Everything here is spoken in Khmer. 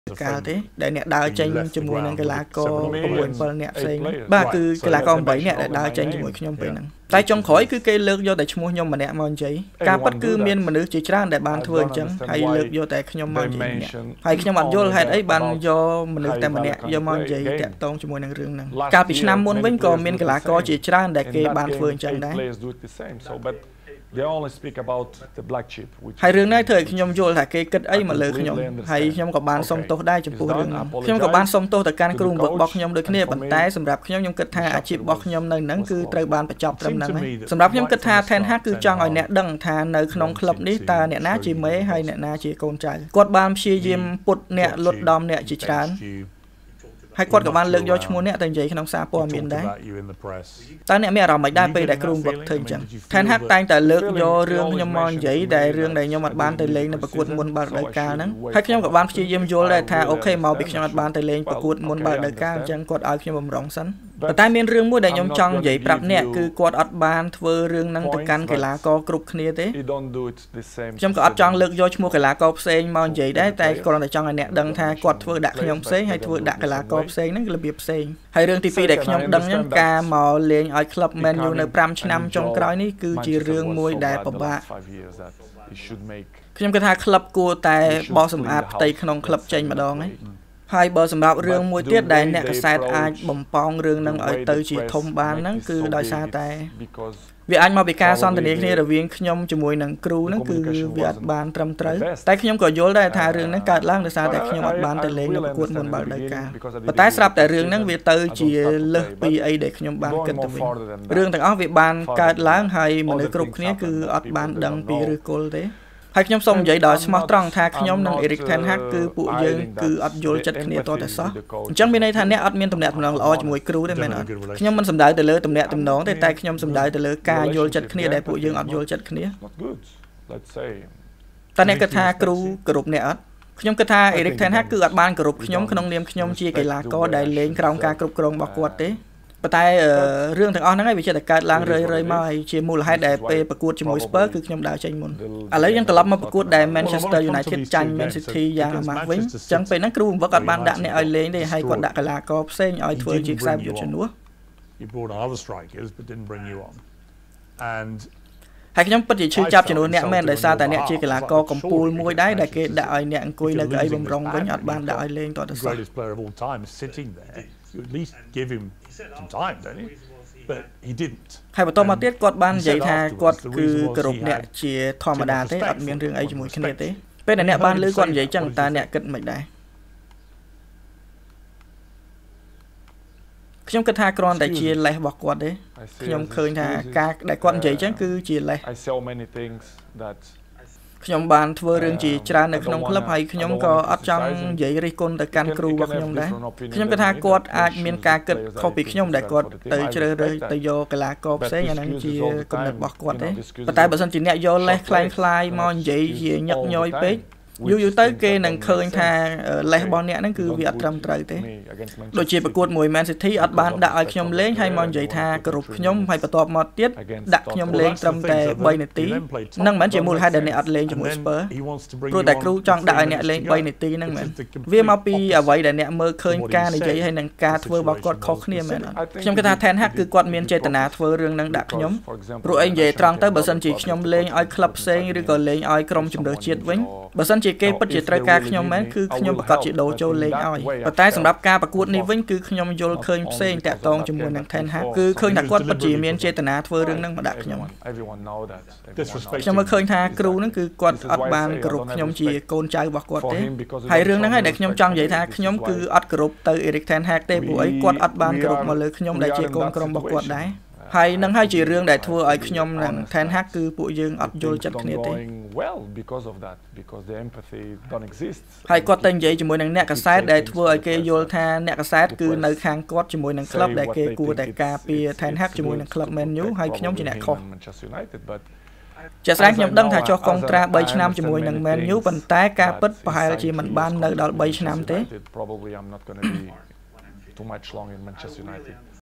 កាលទេដែលអ្នកដើរចេញជាមួយនឹងកីឡាករ6 7អ្នកផ្សេងបាទគឺកីឡាករ8អ្នកដែលដើរចេញជាមួយខ្ញុំពេលហ្នឹងតែចុងក្រោយគឺគេលើកយកតែឈ្មោះខ្ញុំម្នាក់មកនិយាយការប៉ັດគឺមានមនុស្សជាច្រើនដែលបានធ្វើអញ្ចឹងហើយលើកយកតែខ្ញុំមកនិយាយហើយខ្ញុំអត់យល់ហេតុអីបានយកមនុស្សតែម្នាក់យកមកនិយាយតាក់ទងជាមួយនឹងរឿងហ្នឹងកាលពីឆ្នាំមុនវិញក៏មានកីឡាករជាច្រើនដែលគេបានធ្វើអញ្ចឹងដែរ They only speak about the black sheep ហើយរឿងនេះធ្វើឲ្យខ្ញុំយល់ថាគេគិតអីមកលើខ្ញុំហើយខ្ញុំក៏បានសុំទោសដែរចំពោះរឿងនេះខ្ញុំក៏បានសុំទោសទៅកាន់គ្រូបង្វឹករបស់ខ្ញុំដូចគ្នាប៉ុន្តែសម្រាប់ខ្ញុំគិតថាអាជីពរបស់ខ្ញុំនៅហ្នឹងគឺត្រូវបានបញ្ចប់ត្រឹមហ្នឹងហើយសម្រាប់ខ្ញុំគិតថា Ten Hag គឺចង់ឲ្យអ្នកដឹងថានៅក្នុងក្លឹបនេះតើអ្នកណាជាមេហើយអ្នកណាជាកូនចៅគាត់បានព្យាយាមពុតអ្នកលុតដំអ្នកជាច្រើនហើយគាត់ក៏បានលើកយកឈ្មោះអ្នកទៅនិយាយក្នុងសារព័ត៌មានដែរតើអ្នកមានអារម្មណ៍មិនដែរពេលដែលគ្រូបង្វឹកធ្វើអញ្ចឹង Ten Hag តែងតែលើកយករឿងខ្ញុំមកនិយាយដែលរឿងដែលខ្ញុំអត់បានទៅលេងនៅប្រកួតមុនបើរដូវកាលហ្នឹងហើយខ្ញុំក៏បានព្យាយាមយល់ដែរថាអូខេមកពីខ្ញុំអត់បានទៅលេងប្រកួតមុនបើរដូវកាលអញ្ចឹងគាត់ឲ្យខ្ញុំបំរុងសិនប៉ុន្តែមានរឿងមួយដែលខ្ញុំចង់និយាយប្រាប់អ្នកគឺគាត់អត់បានធ្វើរឿងហ្នឹងទៅកាន់កីឡាករគ្រប់គ្នាទេខ្ញុំក៏អត់ចង់លើកយកឈ្មោះកីឡាករផ្សេងមកនិយាយដែរតែគ្រាន់តែចង់ឲ្យអ្នកដឹងថាគាត់ធ្វើដាក់ខ្ញុំផ្សេងហើយធ្វើដាក់កីឡាករផ្សេងហ្នឹងគឺរបៀបផ្សេងហើយរឿងទី2ដែលខ្ញុំដឹងហ្នឹងការមកលេងឲ្យក្លឹប Man U នៅ5ឆ្នាំចុងក្រោយនេះគឺជារឿងមួយដែលពិបាកខ្ញុំគិតថាក្លឹបគួរតែបោះសម្អាតផ្ទៃក្នុងក្លឹបចេញម្ដងហ្នឹងហើយបើសម្រាប់រឿងមួយទៀតដែលអ្នកកសែតអាចបំផងរឿងហ្នឹងឲ្យទៅជាធំបានហ្នឹងគឺដោយសារតែវាអាចមកពីការសន្ទនាគ្នារវាងខ្ញុំជាមួយនឹងគ្រូហ្នឹងគឺវាអត់បានត្រឹមត្រូវតែខ្ញុំក៏យល់ដែរថារឿងហ្នឹងកើតឡើងដោយសារតែខ្ញុំអត់បានទៅលេងនៅប្រកួតមុនបើរដូវកាលប៉ុន្តែស្រាប់តែរឿងហ្នឹងវាទៅជាលើសពីអីដែលខ្ញុំបានគិតទៅវិញរឿងទាំងអស់វាបានកើតឡើងហើយមនុស្សគ្រប់គ្នាគឺអត់បានដឹងពីឫសគល់ទេហើយខ្ញុំសូមនិយាយដល់ស្មោះត្រង់ថាខ្ញុំនិង Erik ten Hag គឺពួកយើងគឺអត់យល់ចិត្តគ្នាតតែសោះអញ្ចឹងមានន័យថាអ្នកអត់មានទំនាក់ទំនងល្អជាមួយគ្រូទេមែនអត់ខ្ញុំមិនសំដៅទៅលើទំនាក់ទំនងទេតែខ្ញុំសំដៅទៅលើការយល់ចិត្តគ្នាដែលពួកយើងអត់យល់ចិត្តគ្នាតើអ្នកគិតថាគ្រូគោរពអ្នកអត់ខ្ញុំគិតថា Erik ten Hag គឺអត់បានគោរពខ្ញុំក្នុងនាមខ្ញុំជាកីឡាករដែលលេងក្រោមការគ្រប់គ្រងរបស់គាត់ទេប៉ុន្តែរឿងទាំងអស់ហ្នឹងឯងវាចេះតែកើតឡើងរឿយៗមកហើយជាមូលហេតុដែលពេលប្រកួតជាមួយ Spurs គឺខ្ញុំដើរចេញមុនឥឡូវយើងត្រឡប់មកប្រកួតដែល Manchester United ចាញ់ Man City យ៉ាងអាម៉ាស់វិញអញ្ចឹងពេលហ្នឹងគ្រូបង្វឹកអត់បានដាក់អ្នកឲ្យលេងទេហើយគាត់ដាក់កីឡាករផ្សេងឲ្យធ្វើជាខ្សែយុទ្ធជំនួសហើយខ្ញុំពិតជាឈឺចាប់ជំនួសអ្នកមែនដោយសារតែអ្នកជាកីឡាករកំពូលមួយដែរដែលគេដាក់ឲ្យអ្នកអង្គុយនៅកៅអីបំរុងវិញអត់បានដាក់ឲ្យលេងតទៅសោះ some time, don't he? But he didn't. ហើយបន្តមកទៀតគាត់បាននិយាយថាគាត់គឺគោរពអ្នកជាធម្មតាទេអត់មានរឿងអីជាមួយគ្នាទេពេលដែលអ្នកបានលើគាត់និយាយចឹងតើអ្នកគិតមិនដែរខ្ញុំគិតថាគ្រាន់តែជាលេសរបស់គាត់ទេខ្ញុំឃើញថាការដែលគាត់និយាយចឹងគឺជាលេសខ្ញុំបានធ្វើរឿងជាច្រើននៅក្នុងក្លឹបហើយខ្ញុំក៏អត់ចង់និយាយរិះគន់ទៅកាន់គ្រូរបស់ខ្ញុំដែរខ្ញុំគិតថាគាត់អាចមានការគិតខុសពីខ្ញុំដែលគាត់ទៅជ្រើសរើសទៅយកកីឡាករផ្សេងអាហ្នឹងជាគំនិតរបស់គាត់ទេប៉ុន្តែបើសិនជាអ្នកយកលេសคล้ายៗមកនិយាយជាញឹកញយពេកយូរទៅគេនឹងឃើញថាលេសរបស់អ្នកហ្នឹងគឺវាអត់ត្រឹមត្រូវទេដូចជាប្រកួតមួយ Man City អត់បានដាក់ឲ្យខ្ញុំលេងហើយមកនិយាយថាគោរពខ្ញុំហើយបន្ទាប់មកទៀតដាក់ខ្ញុំលេងត្រឹមតែ3នាទីហ្នឹងមិនមែនជាមូលហេតុដែលអ្នកអត់លេងជាមួយ Spurs ព្រោះតែគ្រូចង់ដាក់ឲ្យអ្នកលេង3នាទីហ្នឹងមែនវាមកពីអ្វីដែលអ្នកមើលឃើញការនិយាយហើយនឹងការធ្វើរបស់គាត់ខុសគ្នាមែនអត់ខ្ញុំគិតថា Ten Hag គឺគាត់មានចេតនាធ្វើរឿងហ្នឹងដាក់ខ្ញុំព្រោះអីនិយាយត្រង់ទៅបើសិនជាខ្ញុំលេងឲ្យក្លឹបផ្សេងឬក៏លេងឲ្យក្រុមជម្រើសជាតិវិញបើសិនជាគេពិតជាត្រូវការខ្ញុំមែនគឺខ្ញុំប្រកាសជាដូរចូលលេងឲ្យប៉ុន្តែសម្រាប់ការប្រកួតនេះវិញគឺខ្ញុំយល់ឃើញផ្សេងតាក់ទងជាមួយនឹង Ten Hag គឺឃើញថាគាត់ពិតជាមានចេតនាធ្វើរឿងហ្នឹងមកដាក់ខ្ញុំខ្ញុំមើលឃើញថាគ្រូហ្នឹងគឺគាត់អត់បានគោរពខ្ញុំជាកូនចៅរបស់គាត់ទេហើយរឿងហ្នឹងហើយដែលខ្ញុំចង់និយាយថាខ្ញុំគឺអត់គោរពទៅ Erik ten Hag ទេព្រោះអីគាត់អត់បានគោរពមកលើខ្ញុំដែលជាកូនក្រុមរបស់គាត់ដែរហើយនឹងហើយជារឿងដែលធ្វើឲ្យខ្ញុំនិង Ten Hag គឺពួកយើងអត់យល់ចិត្តគ្នាទេហើយគាត់តែនិយាយជាមួយនឹងអ្នកកសែតដែលធ្វើឲ្យគេយល់ថាអ្នកកសែតគឺនៅខាងគាត់ជាមួយនឹងក្លឹបដែលគេគួរតែការពារ Ten Hag ជាមួយនឹងក្លឹប Man U ហើយខ្ញុំជាអ្នកខុសជាស្ដែងខ្ញុំដឹងថាចុះកុងត្រា3ឆ្នាំជាមួយនឹង Man U ប៉ុន្តែការពិតប្រហែលជាមិនបាននៅដល់3ឆ្នាំទេ